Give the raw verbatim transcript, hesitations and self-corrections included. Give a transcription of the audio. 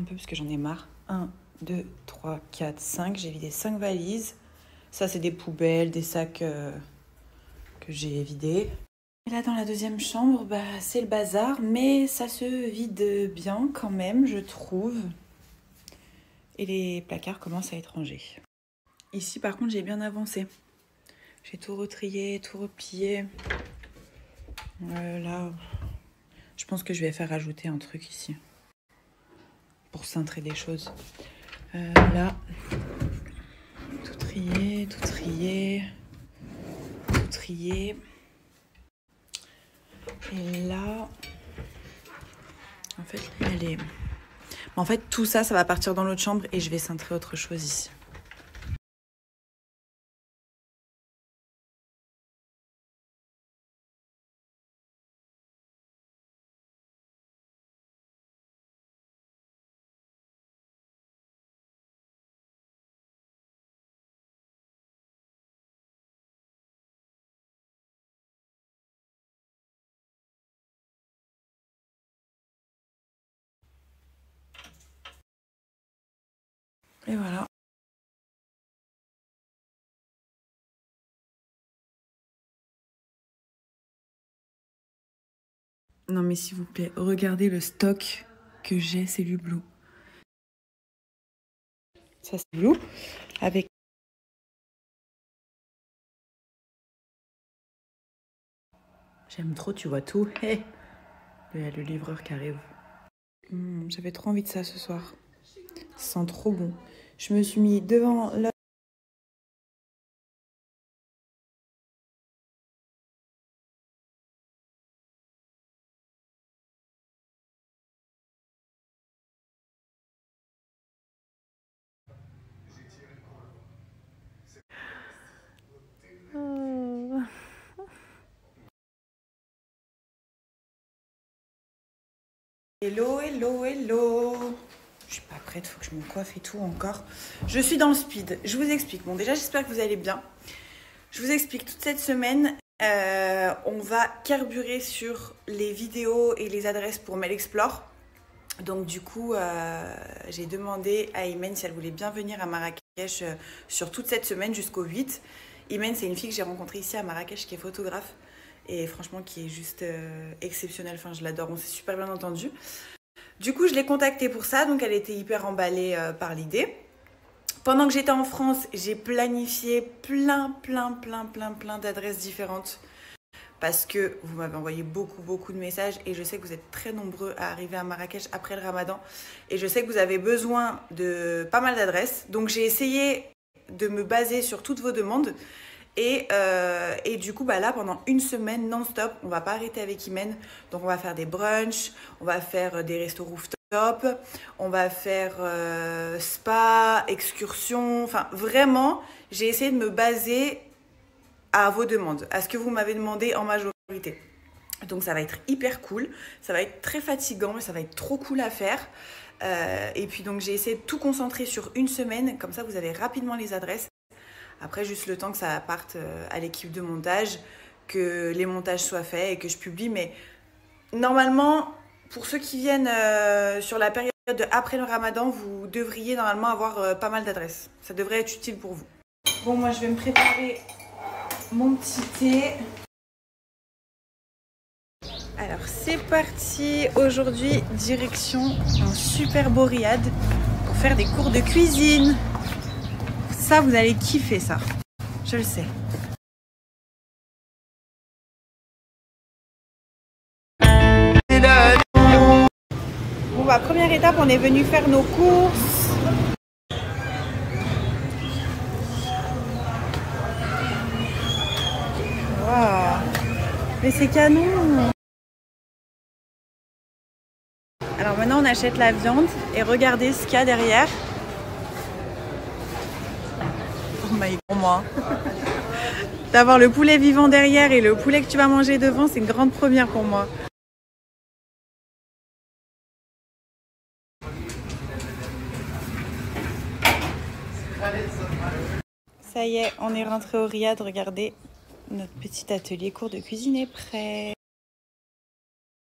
un peu parce que j'en ai marre. un, deux, trois, quatre, cinq. J'ai vidé cinq valises. Ça, c'est des poubelles, des sacs euh, que j'ai vidés. Et là, dans la deuxième chambre, bah, c'est le bazar, mais ça se vide bien quand même, je trouve. Et les placards commencent à être rangés. Ici, par contre, j'ai bien avancé. J'ai tout retrié, tout replié. Euh, là, je pense que je vais faire rajouter un truc ici. Pour cintrer des choses. Euh, là, tout trié, tout trié, tout trié. Et là, en fait, elle est... En fait, tout ça, ça va partir dans l'autre chambre et je vais cintrer autre chose ici. Et voilà. Non mais s'il vous plaît, regardez le stock que j'ai, c'est Hublot. Ça c'est Hublot avec... J'aime trop, tu vois tout. Hey, le, le livreur qui arrive. Mmh, j'avais trop envie de ça ce soir. Ça sent trop bon. Je me suis mis devant la... Oh. Hello, hello, hello. Je suis pas prête, faut que je me coiffe et tout encore. Je suis dans le speed. Je vous explique. Bon, déjà, j'espère que vous allez bien. Je vous explique, toute cette semaine, euh, on va carburer sur les vidéos et les adresses pour Mail Explore. Donc du coup, euh, j'ai demandé à Imen si elle voulait bien venir à Marrakech euh, sur toute cette semaine jusqu'au huit. Imen, c'est une fille que j'ai rencontrée ici à Marrakech qui est photographe et franchement qui est juste euh, exceptionnelle. Enfin, je l'adore, on s'est super bien entendu. Du coup, je l'ai contactée pour ça, donc elle était hyper emballée euh, par l'idée. Pendant que j'étais en France, j'ai planifié plein, plein, plein, plein, plein d'adresses différentes parce que vous m'avez envoyé beaucoup, beaucoup de messages et je sais que vous êtes très nombreux à arriver à Marrakech après le Ramadan et je sais que vous avez besoin de pas mal d'adresses. Donc, j'ai essayé de me baser sur toutes vos demandes et, euh, et du coup, bah là, pendant une semaine non-stop, on va pas arrêter avec Imen. Donc, on va faire des brunchs, on va faire des restos rooftop. On va faire euh, spa, excursion, enfin vraiment, j'ai essayé de me baser à vos demandes, à ce que vous m'avez demandé en majorité. Donc ça va être hyper cool, ça va être très fatigant, mais ça va être trop cool à faire. Euh, et puis donc j'ai essayé de tout concentrer sur une semaine, comme ça vous avez rapidement les adresses. Après juste le temps que ça parte à l'équipe de montage, que les montages soient faits et que je publie, mais normalement... Pour ceux qui viennent euh, sur la période de après le Ramadan, vous devriez normalement avoir euh, pas mal d'adresses. Ça devrait être utile pour vous. Bon, moi, je vais me préparer mon petit thé. Alors, c'est parti. Aujourd'hui, direction un super beau riad pour faire des cours de cuisine. Ça, vous allez kiffer ça. Je le sais. Bon bah, première étape, on est venu faire nos courses. Wow. Mais c'est canon. Alors maintenant on achète la viande et regardez ce qu'il y a derrière. Oh my god, pour moi. D'avoir le poulet vivant derrière et le poulet que tu vas manger devant, c'est une grande première pour moi. Ça y est, on est rentré au riad. Regardez, notre petit atelier cours de cuisine est prêt.